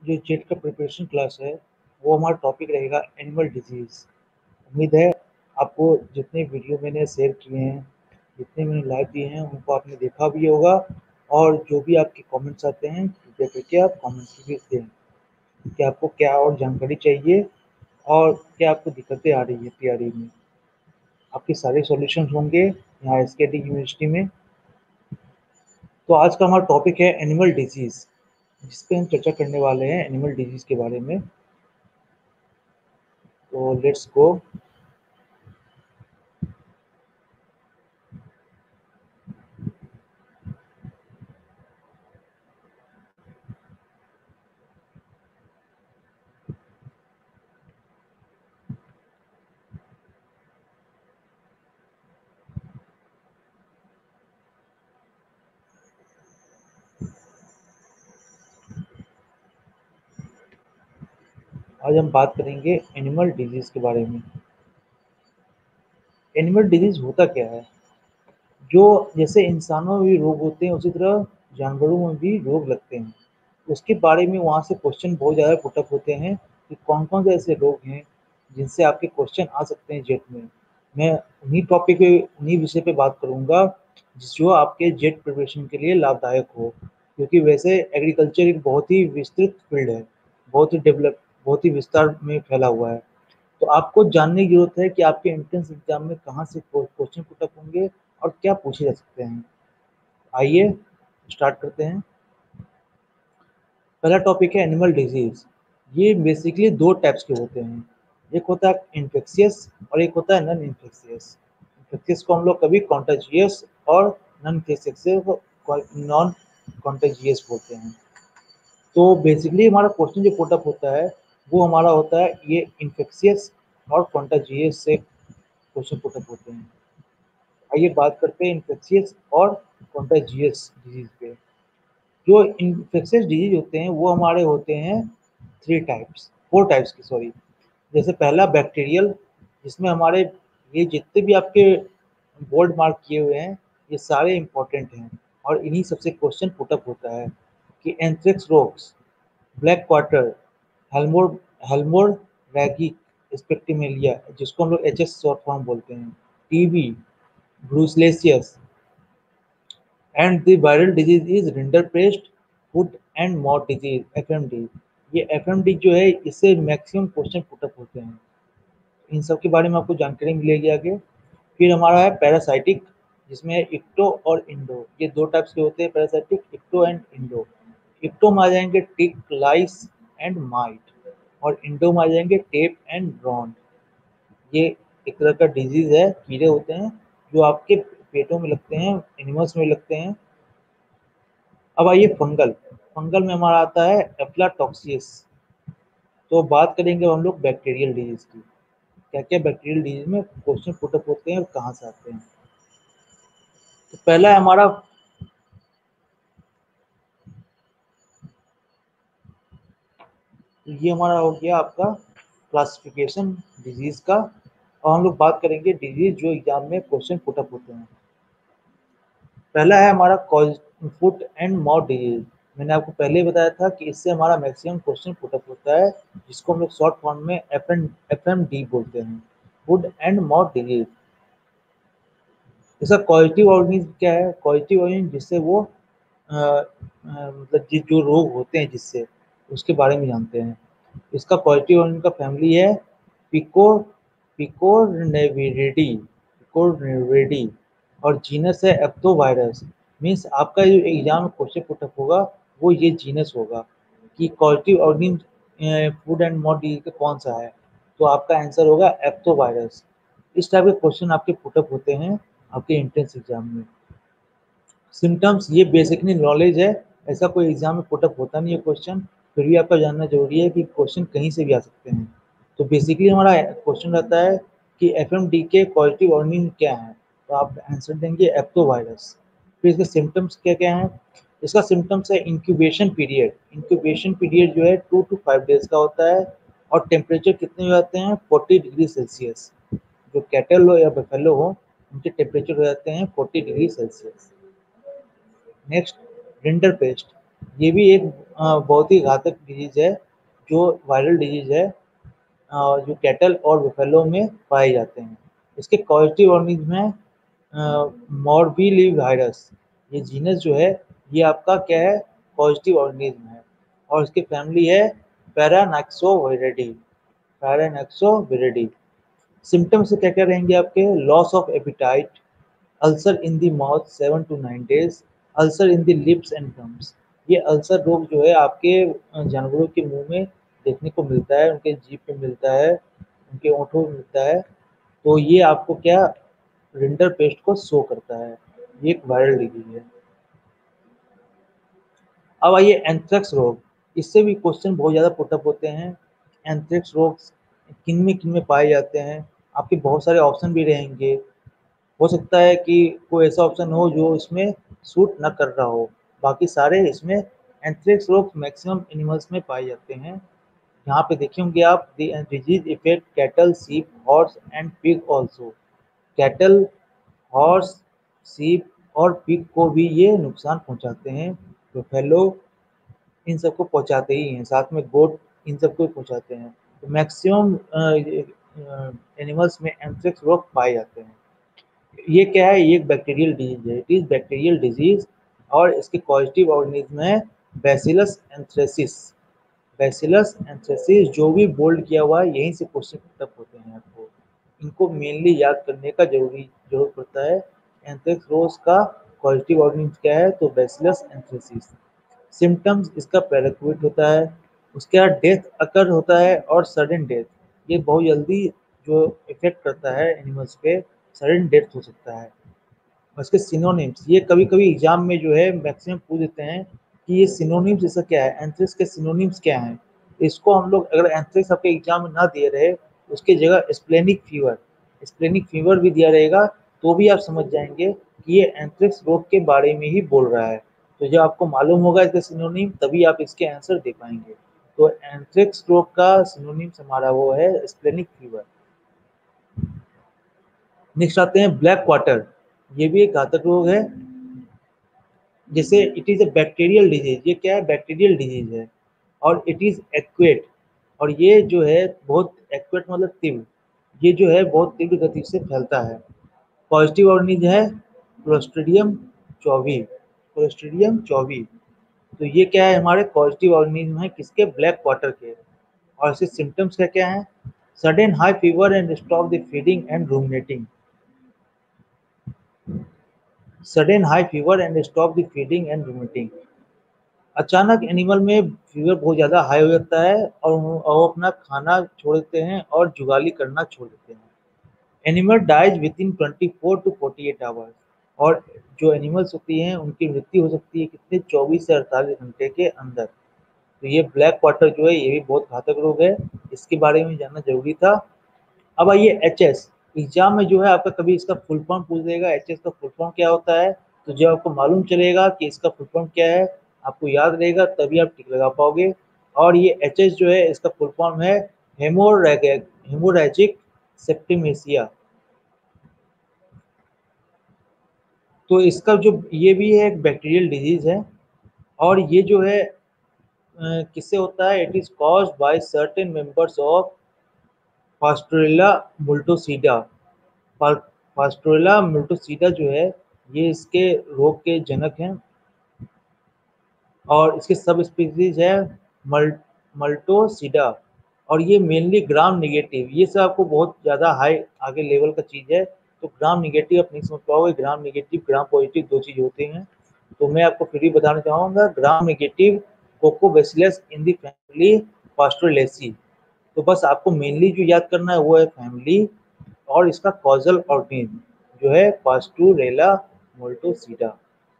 जो जेट का preparation class है वो हमारा टॉपिक रहेगा एनिमल डिजीज़। उम्मीद है आपको जितने वीडियो मैंने शेयर किए हैं, जितने मैंने लाइव दिए हैं उनको आपने देखा भी होगा और जो भी आपके कमेंट्स आते हैं कृपया करके आप कमेंट्स भी दें कि आपको क्या और जानकारी चाहिए और क्या आपको दिक्कतें आ रही है तैयारी में। आपके सारे सॉल्यूशंस होंगे यहाँ एसकेटी यूनिवर्सिटी में। तो आज का हमारा टॉपिक है एनिमल डिजीज़, जिस पे हम चर्चा करने वाले हैं एनिमल डिजीज़ के बारे में। तो लेट्स गो। आज हम बात करेंगे एनिमल डिजीज़ के बारे में। एनिमल डिजीज़ होता क्या है? जो जैसे इंसानों में भी रोग होते हैं उसी तरह जानवरों में भी रोग लगते हैं। उसके बारे में वहाँ से क्वेश्चन बहुत ज़्यादा पुटअप होते हैं कि कौन-कौन से ऐसे रोग हैं जिनसे आपके क्वेश्चन आ सकते हैं जेट में। मैं उन्हीं विषय पे बात करूँगा जो आपके जेट प्रिपरेशन के लिए लाभदायक हो। क्योंकि वैसे एग्रीकल्चर एक बहुत ही विस्तृत फील्ड है, बहुत ही विस्तार में फैला हुआ है। तो आपको जानने की ज़रूरत है कि आपके एंट्रेंस एग्ज़ाम में कहाँ से क्वेश्चन पुट अप होंगे और क्या पूछे जा सकते हैं। आइए स्टार्ट करते हैं। पहला टॉपिक है एनिमल डिजीज़। ये बेसिकली 2 टाइप्स के होते हैं। एक होता है इन्फेक्शियस और एक होता है नॉन इन्फेक्शियस। इन्फेक्शियस को हम लोग कभी कॉन्टेजियस और नॉन कॉन्टेजियस बोलते हैं। तो बेसिकली हमारा क्वेश्चन जो पुट अप होता है वो हमारा होता है ये इन्फेक्शियस और कॉन्टेजियस से क्वेश्चन पुट अप होते हैं। आइए बात करते हैं इन्फेक्शियस और कॉन्टेजियस डिजीज़ पे। जो इन्फेक्शियस डिजीज़ होते हैं वो हमारे होते हैं 4 टाइप्स की सॉरी। जैसे पहला बैक्टीरियल, जिसमें हमारे ये जितने भी आपके बोल्ड मार्क किए हुए हैं ये सारे इम्पोर्टेंट हैं और इन्हीं सबसे क्वेश्चन पुट अप होता है कि एंथ्रेक्स रोग्स, ब्लैक क्वार्टर, हेल्मोर हेल्मोरैगिक स्पेक्टिमेलिया जिसको हम लोग एचएस शॉर्ट फॉर्म बोलते हैं, TB, brucellosis and the viral disease is rinderpest foot and mouth disease FMD. ये एफएमडी जो है इससे मैक्सिमम क्वेश्चन पुट अप होते हैं। इन सब के बारे में आपको जानकारी मिलेगी आगे। फिर हमारा है पैरासाइटिक, जिसमें है इक्टो और इंडो। ये 2 टाइप्स के होते हैं parasitic, ecto and endo. Ecto में आ जाएंगे टिक, लाइस एंड माइट और इंडो में आ जाएंगे टेप एंड ब्रॉन। ये एक तरह का डिजीज है, कीड़े होते हैं जो आपके पेटों में लगते हैं, एनिमल्स में लगते हैं। अब आइए फंगल। फंगल में हमारा आता है एफ्लाटॉक्सिस। तो बात करेंगे हम लोग बैक्टीरियल डिजीज की। क्या क्या बैक्टीरियल डिजीज में क्वेश्चन पुट अप होते हैं और कहाँ से आते हैं। तो पहला है हमारा ये हमारा हो गया आपका क्लासिफिकेशन डिजीज का। और हम लोग बात करेंगे डिजीज जो एग्जाम में क्वेश्चन पुट अप होते हैं। पहला है हमारा फुट एंड माउथ डिजीज। मैंने आपको पहले ही बताया था कि इससे हमारा मैक्सिमम क्वेश्चन पुट अप होता है, जिसको हम लोग शॉर्ट फॉर्म में एफ एम डी बोलते हैं, फुट एंड माउथ डिजीज। इसका क्वालिटी ऑर्गेनिज्म क्या है? क्वालिटी ऑर्गेनिज्म जिससे वो मतलब जो रोग होते हैं जिससे, उसके बारे में जानते हैं। इसका क्वालिटी ऑर्गेनिज्म का फैमिली है पिको पिकोनेविरिडी और जीनस है एप्टोवायरस। मीन्स आपका जो एग्जाम में क्वेश्चन पुटअप होगा वो ये जीनस होगा कि quality organism food and mouth disease का कौन सा है। तो आपका आंसर होगा एप्टोवायरस। इस टाइप के क्वेश्चन आपके पुटअप होते हैं आपके एंट्रेंस एग्जाम में। सिम्टम्स ये बेसिकली नॉलेज है, ऐसा कोई एग्जाम में पुटअप होता नहीं है क्वेश्चन, फिर भी आपका जानना जरूरी है कि क्वेश्चन कहीं से भी आ सकते हैं। तो बेसिकली हमारा क्वेश्चन रहता है कि एफएमडी के क्वालिटी वार्निंग क्या है, तो आप आंसर देंगे एप्टोवायरस। फिर इसके सिम्टम्स क्या क्या हैं? इसका सिम्टम्स है इंक्यूबेशन पीरियड। इंक्यूबेशन पीरियड जो है 2 to 5 डेज का होता है और टेम्परेचर कितने हो जाते हैं 40 डिग्री सेल्सियस। जो कैटल हो या बफेलो हो उनके टेम्परेचर हो जाते हैं 40 degree Celsius. Next, rinderpest. ये भी एक बहुत ही घातक डिजीज है, जो वायरल डिजीज है, जो कैटल और बुफेलो में पाए जाते हैं। इसके कॉजेटिव ऑर्गेनिज्म में मोरबीलीवायरस, ये जीनस जो है ये आपका क्या है, पॉजिटिव ऑर्गेनिज्म है, और इसकी फैमिली है पैरानैक्सोविरिडी। पैरानैक्सोविरिडी सिम्टम्स क्या क्या रहेंगे आपके? Loss of appetite, ulcer in the mouth 7 to 9 days, ulcer in the lips and gums. ये अल्सर रोग जो है आपके जानवरों के मुंह में देखने को मिलता है, उनके जीभ पे मिलता है, उनके ओंठों में मिलता है। तो ये आपको क्या, रिंडर पेस्ट को शो करता है। ये एक वायरल डिजीज है। अब आइए एंथ्रेक्स रोग, इससे भी क्वेश्चन बहुत ज़्यादा पुटअप होते हैं। एंथ्रेक्स रोग किन में पाए जाते हैं? आपके बहुत सारे ऑप्शन भी रहेंगे। हो सकता है कि कोई ऐसा ऑप्शन हो जो इसमें सूट न कर रहा हो, बाकी सारे इसमें एंथ्रेक्स रोग मैक्सिमम एनिमल्स में पाए जाते हैं। यहाँ पे देखे होंगे आप, the disease effect cattle, sheep, horse and pig also. Cattle, horse, sheep और पिग को भी ये नुकसान पहुंचाते हैं। तो फेलो इन सबको पहुंचाते ही हैं, साथ में गोट इन सबको पहुंचाते हैं। तो मैक्सिमम एनिमल्स में एंथ्रेक्स रोग पाए जाते हैं। ये क्या है? ये एक बैक्टीरियल डिजीज है, इट इज बैक्टीरियल डिजीज, और इसके पॉजिटिव ऑर्गेनिज्म है बैसिलस एंथ्रेसिस। बैसिलस एंथ्रेसिस जो भी बोल्ड किया हुआ है, यहीं से क्वेश्चन पुटअप होते हैं आपको। इनको मेनली याद करने का जरूरत पड़ता है। एंथ्रेक्स रोज का पॉजिटिव ऑर्गेनिज्म क्या है? तो बैसिलस एंथ्रेसिस। सिम्टम्स इसका पैराक्यूट होता है, उसके बाद डेथ अकर होता है, और सडन डेथ, ये बहुत जल्दी जो इफेक्ट करता है एनिमल्स पे, सडन डेथ हो सकता है। और इसके सिनोनिम्स, ये कभी कभी एग्जाम में जो है मैक्सिमम पूछ देते हैं कि ये सिनोनिम्स इसका क्या है, एंथ्रेक्स के सिनोनिम्स क्या हैं। इसको हम लोग, अगर एंथ्रेक्स आपके एग्जाम में ना दिए रहे, उसकी जगह स्प्लेनिक फीवर भी दिया रहेगा, तो भी आप समझ जाएंगे कि ये एंथ्रेक्स रोग के बारे में ही बोल रहा है। तो जब आपको मालूम होगा इसका सिनोनिम, तभी आप इसके आंसर दे पाएंगे। तो एंथ्रेक्स रोग का सिनोनिम्स हमारा वो है स्प्लेनिक फीवर। नेक्स्ट आते हैं ब्लैक क्वार्टर, ये भी एक घातक रोग है। जैसे it is a bacterial disease, ये क्या है? बैक्टीरियल डिजीज है, और इट इज़ एक्वेट, और ये जो है बहुत एक्वेट मतलब तीव्र, ये जो है बहुत तीव्र गति से फैलता है। पॉजिटिव ऑर्गेनिज्म है क्लोस्ट्रीडियम चौवी, क्लोस्ट्रीडियम चौवी। तो ये क्या है? हमारे पॉजिटिव ऑर्गेनिज्म है किसके? ब्लैक क्वार्टर के। और इसके सिम्टम्स क्या क्या हैं? Sudden high fever and stop the feeding and ruminating. Sudden high fever and stop the feeding and ruminating. अचानक एनिमल में फीवर बहुत ज़्यादा हाई हो जाता है, और वो अपना खाना छोड़ देते हैं और जुगाली करना छोड़ देते हैं। Animal dies within 24 to 48 hours, और जो एनिमल्स होती हैं उनकी मृत्यु हो सकती है कितने? 24 से 48 घंटे के अंदर। तो ये ब्लैक क्वार्टर जो है, ये भी बहुत घातक रोग है, इसके बारे में जानना जरूरी था। अब आइए एचएस, एग्जाम में जो है आपका कभी इसका फुल फॉर्म पूछ देगा, एचएस का फुल फॉर्म क्या होता है। तो जब आपको मालूम चलेगा कि इसका फुल फॉर्म क्या है, आपको याद रहेगा, तभी आप टिक लगा पाओगे। और ये एचएस जो है, इसका फुल फॉर्म है हेमोरेजिक सेप्टिमेसिया। तो इसका जो, ये भी है एक बैक्टीरियल डिजीज है, और ये जो है किससे होता है? It is caused by certain members of Pasteurella multocida. Pasteurella multocida जो है, ये इसके रोग के जनक हैं, और इसके सब स्पीसीज है मल्टोसीडा। और ये मेनली ग्राम नेगेटिव, ये सब आपको बहुत ज़्यादा हाई आगे लेवल का चीज़ है। तो ग्राम नेगेटिव आप नहीं समझ पाओगे, ग्राम नेगेटिव ग्राम पॉजिटिव दो चीज़ होती हैं। तो मैं आपको फिर भी बताना चाहूँगा, ग्राम नेगेटिव कोकोबैसिलस इन दी फैमिली पास्टोरेलेसी। तो बस आपको मेनली जो याद करना है वो है फैमिली, और इसका कॉजल ऑर्गेनिज्म जो है Pasteurella multocida.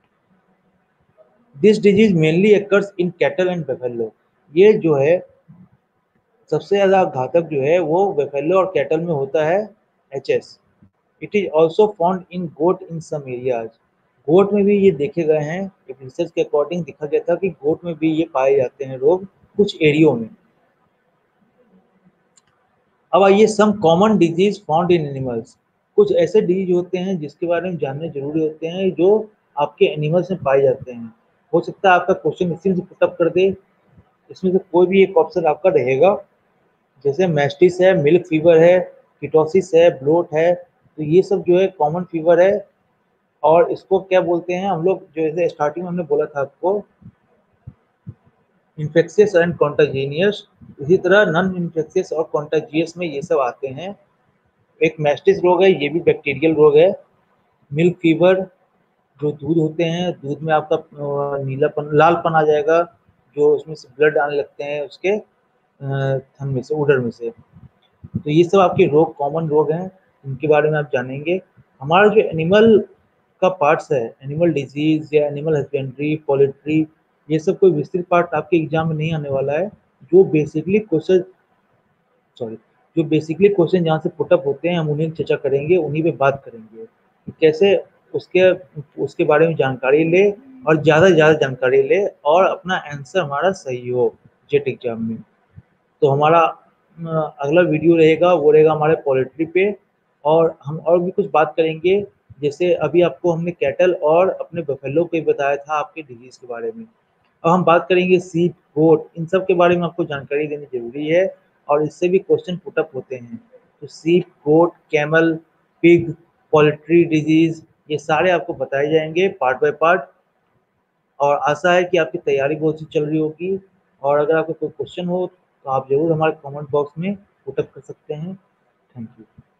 This disease mainly occurs in cattle and buffalo. ये जो है सबसे ज़्यादा घातक जो है वो बफेलो और कैटल में होता है, HS. It is also found in goat in some areas. Goat में भी ये देखे गए हैं, एक रिसर्च के अकॉर्डिंग देखा गया था कि गोट में भी ये पाए जाते हैं रोग कुछ एरियो में। अब आइए some common disease found in animals. कुछ ऐसे डिजीज होते हैं जिसके बारे में जानने जरूरी होते हैं, जो आपके एनिमल्स में पाए जाते हैं। हो सकता है आपका क्वेश्चन इसी से पुटअप कर दे, इसमें से कोई भी एक ऑप्शन आपका रहेगा। जैसे मैस्टिस है, मिल्क फीवर है, कीटोसिस है, ब्लोट है, तो ये सब जो है कॉमन फीवर है। और इसको क्या बोलते हैं हम लोग, जो जैसे स्टार्टिंग में हमने बोला था आपको, इन्फेक्शियस एंड कॉन्टाजीनियस। इसी तरह नॉन इन्फेक्शियस और कॉन्टाजियस में ये सब आते हैं। एक मैस्टिस रोग है, ये भी बैक्टीरियल रोग है। मिल्क फीवर, जो दूध होते हैं, दूध में आपका नीलापन, लालपन आ जाएगा, जो उसमें से ब्लड आने लगते हैं उसके थन में से, उडर में से। तो ये सब आपके रोग, कॉमन रोग हैं, इनके बारे में आप जानेंगे। हमारा जो एनिमल का पार्ट्स है, एनिमल डिजीज या एनिमल हस्बेंड्री, पोल्ट्री, ये सब कोई विस्तृत पार्ट आपके एग्जाम में नहीं आने वाला है। जो बेसिकली क्वेश्चन, सॉरी, जो बेसिकली क्वेश्चन जहाँ से पुटअप होते हैं हम उन्हें चर्चा करेंगे, उन्हीं पे बात करेंगे कि कैसे उसके उसके बारे में जानकारी ले, और ज़्यादा से ज़्यादा जानकारी ले, और अपना आंसर हमारा सही हो जेट एग्जाम में। तो हमारा अगला वीडियो रहेगा, वो रहेगा हमारे पोल्ट्री पे, और हम और भी कुछ बात करेंगे। जैसे अभी आपको हमने कैटल और अपने बफेलो पे बताया था आपके डिजीज के बारे में। अब हम बात करेंगे सीप, गोट, इन सब के बारे में आपको जानकारी देनी जरूरी है, और इससे भी क्वेश्चन पुटअप होते हैं। तो sheep, goat, camel, pig, poultry disease, ये सारे आपको बताए जाएंगे पार्ट बाय पार्ट। और आशा है कि आपकी तैयारी बहुत अच्छी चल रही होगी। और अगर आपको कोई क्वेश्चन हो तो आप ज़रूर हमारे कमेंट बॉक्स में पुट अप कर सकते हैं। Thank you.